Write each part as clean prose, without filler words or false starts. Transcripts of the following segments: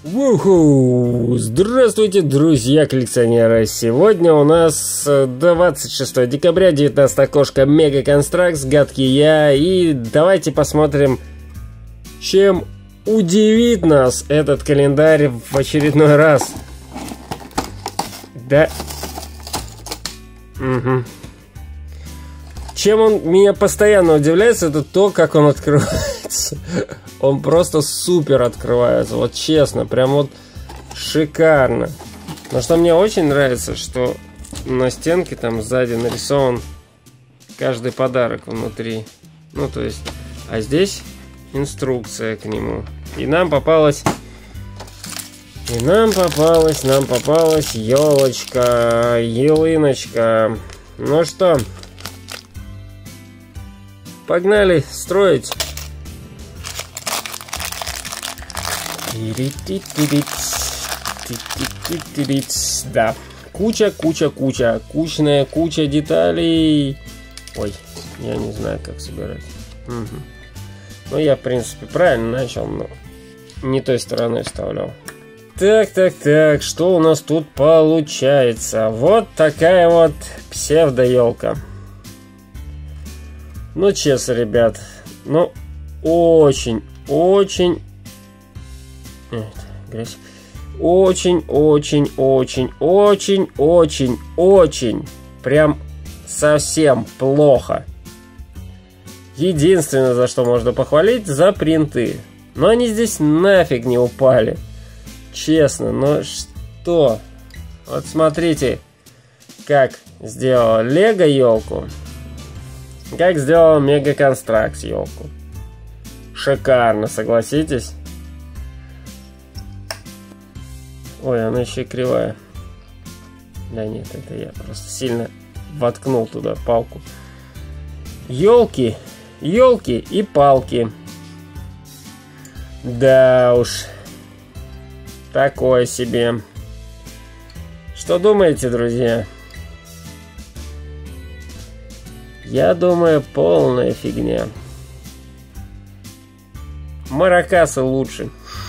Уху! Здравствуйте, друзья-коллекционеры! Сегодня у нас 26 декабря, 19 окошко Мега Констракс, гадкий я. И давайте посмотрим, чем удивит нас этот календарь в очередной раз. Да. Угу. Чем он меня постоянно удивляется, это то, как он открывается. Он просто супер открывается, вот честно, прям вот шикарно. Но что мне очень нравится, что на стенке там сзади нарисован каждый подарок внутри. Ну, то есть, а здесь инструкция к нему. И нам попалась елочка, елыночка. Ну что, погнали строить. Да, куча деталей. Ой, я не знаю, как собирать. Угу. Ну, я, в принципе, правильно начал, но не той стороной вставлял. Так, что у нас тут получается? Вот такая вот псевдо-елка. Ну, честно, ребят, ну, очень прям совсем плохо. Единственное, за что можно похвалить, за принты. Но они здесь нафиг не упали. Честно, но что? Вот смотрите, как сделала Лего елку, как сделала Мега Констракс елку. Шикарно, согласитесь? Ой, она еще и кривая. Да нет, это я просто сильно воткнул туда палку. Елки и палки. Да уж. Такое себе. Что думаете, друзья? Я думаю, полная фигня. Маракасы лучше.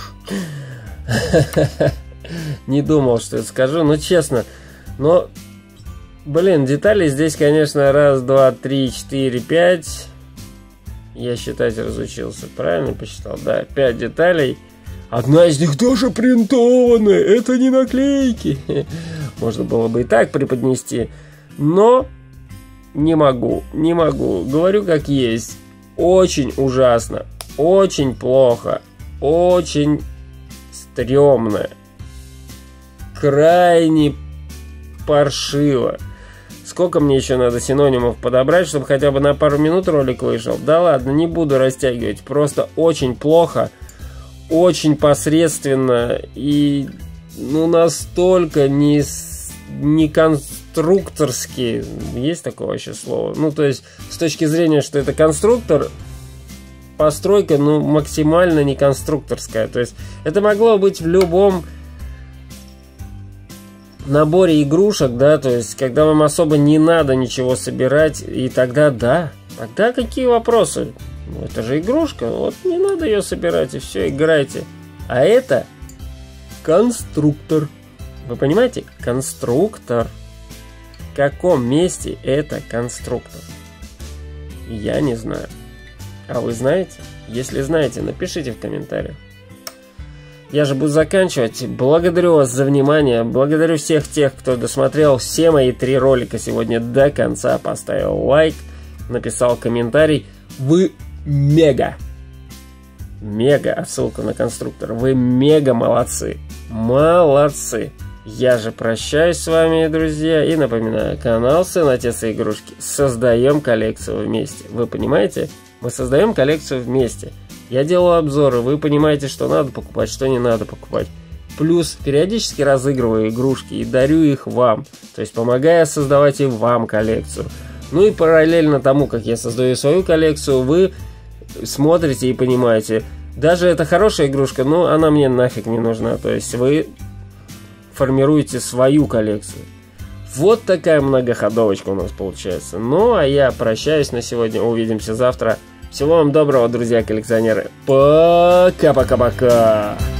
Не думал, что это скажу, но честно. Но, блин, деталей здесь, конечно, раз, два, три, четыре, пять. Я считать разучился. Правильно посчитал? Да, 5 деталей. Одна из них тоже принтованная. Это не наклейки. Можно было бы и так преподнести. Но не могу. Говорю как есть. Очень ужасно. Очень плохо. Очень стрёмно. Крайне паршиво. Сколько мне еще надо синонимов подобрать, чтобы хотя бы на пару минут ролик вышел? Да ладно, не буду растягивать. Просто очень плохо, очень посредственно и ну настолько не конструкторски. Есть такое вообще слово? Ну то есть с точки зрения, что это конструктор, постройка ну максимально не конструкторская. То есть это могло быть в любом наборе игрушек, да, то есть когда вам особо не надо ничего собирать, и тогда да, тогда какие вопросы? Ну, это же игрушка, вот не надо ее собирать, и все, играйте. А это конструктор. Вы понимаете? Конструктор. В каком месте это конструктор? Я не знаю. А вы знаете? Если знаете, напишите в комментариях. Я же буду заканчивать. Благодарю вас за внимание. Благодарю всех тех, кто досмотрел все мои 3 ролика сегодня до конца. Поставил лайк, написал комментарий. Вы мега. Мега. Ссылка на конструктор. Вы мега молодцы. Молодцы. Я же прощаюсь с вами, друзья. И напоминаю, канал Сын, Отец и Игрушки. Создаем коллекцию вместе. Вы понимаете? Мы создаем коллекцию вместе. Я делаю обзоры, вы понимаете, что надо покупать, что не надо покупать. Плюс периодически разыгрываю игрушки и дарю их вам. То есть помогая создавать и вам коллекцию. Ну и параллельно тому, как я создаю свою коллекцию, вы смотрите и понимаете. Даже это хорошая игрушка, но она мне нафиг не нужна. То есть вы формируете свою коллекцию. Вот такая многоходовочка у нас получается. Ну а я прощаюсь на сегодня. Увидимся завтра. Всего вам доброго, друзья-коллекционеры. Пока-пока-пока.